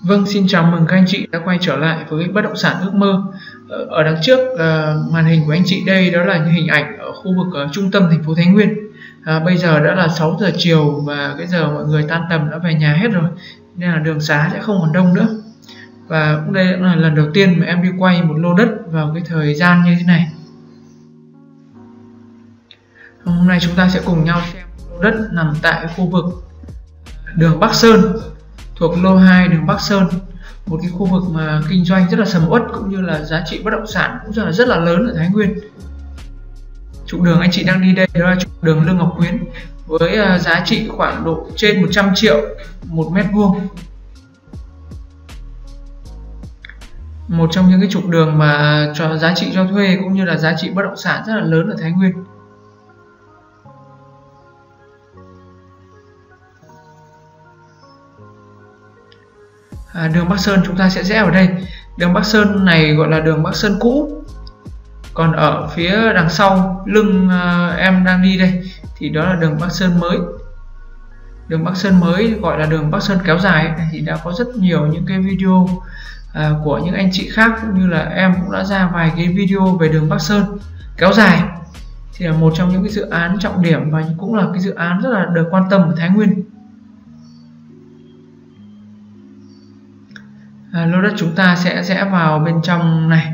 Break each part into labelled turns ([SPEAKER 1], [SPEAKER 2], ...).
[SPEAKER 1] Vâng, xin chào mừng các anh chị đã quay trở lại với bất động sản ước mơ. Ở đằng trước màn hình của anh chị đây đó là những hình ảnh ở khu vực trung tâm thành phố Thái Nguyên. Bây giờ đã là 6 giờ chiều và cái giờ mọi người tan tầm đã về nhà hết rồi, nên là đường xá sẽ không còn đông nữa. Và cũng đây là lần đầu tiên mà em đi quay một lô đất vào cái thời gian như thế này. Hôm nay chúng ta sẽ cùng nhau xem lô đất nằm tại khu vực đường Bắc Sơn, thuộc lô 2 đường Bắc Sơn, một cái khu vực mà kinh doanh rất là sầm uất cũng như là giá trị bất động sản cũng rất là lớn ở Thái Nguyên. Trục đường anh chị đang đi đây đó là trục đường Lương Ngọc Quyến với giá trị khoảng độ trên 100 triệu một mét vuông. Một trong những cái trục đường mà cho giá trị cho thuê cũng như là giá trị bất động sản rất là lớn ở Thái Nguyên. Đường Bắc Sơn chúng ta sẽ rẽ vào đây. Đường Bắc Sơn này gọi là đường Bắc Sơn cũ. Còn ở phía đằng sau lưng em đang đi đây thì đó là đường Bắc Sơn mới. Đường Bắc Sơn mới gọi là đường Bắc Sơn kéo dài thì đã có rất nhiều những cái video của những anh chị khác cũng như là em cũng đã ra vài cái video về đường Bắc Sơn kéo dài. Thì là một trong những cái dự án trọng điểm và cũng là cái dự án rất là được quan tâm ở Thái Nguyên. Lô đất chúng ta sẽ rẽ vào bên trong này.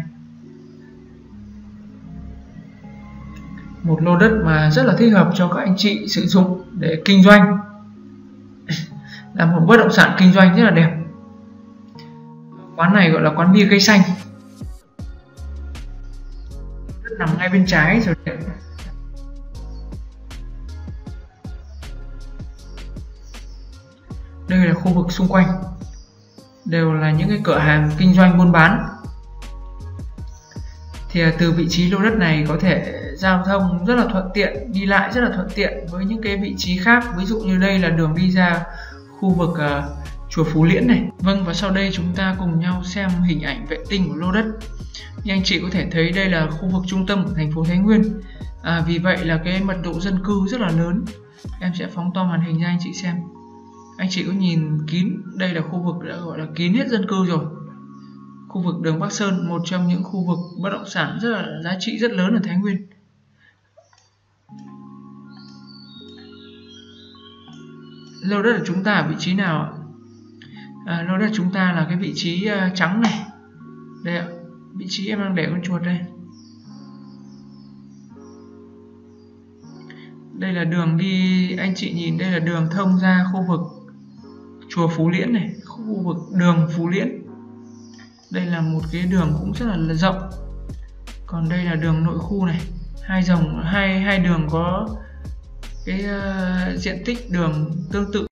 [SPEAKER 1] Một lô đất mà rất là thích hợp cho các anh chị sử dụng để kinh doanh. Là một bất động sản kinh doanh rất là đẹp. Quán này gọi là quán bia cây xanh. Đất nằm ngay bên trái rồi. Đây là khu vực xung quanh đều là những cái cửa hàng kinh doanh buôn bán. Thì từ vị trí lô đất này có thể giao thông rất là thuận tiện, đi lại rất là thuận tiện với những cái vị trí khác. Ví dụ như đây là đường đi ra khu vực chùa Phú Liễn này. Vâng, và sau đây chúng ta cùng nhau xem hình ảnh vệ tinh của lô đất. Như anh chị có thể thấy đây là khu vực trung tâm của thành phố Thái Nguyên. Vì vậy là cái mật độ dân cư rất là lớn. Em sẽ phóng to màn hình ra anh chị xem. Anh chị có nhìn kín, đây là khu vực đã gọi là kín hết dân cư rồi. Khu vực đường Bắc Sơn, một trong những khu vực bất động sản rất là giá trị rất lớn ở Thái Nguyên. Lô đất của chúng ta ở vị trí nào ạ? Lô đất chúng ta là cái vị trí trắng này. Đây ạ, vị trí em đang để con chuột đây. Đây là đường đi, anh chị nhìn đây là đường thông ra khu vực chùa Phú Liễn này, khu vực đường Phú Liễn. Đây là một cái đường cũng rất là rộng. Còn đây là đường nội khu này, hai đường có cái diện tích đường tương tự.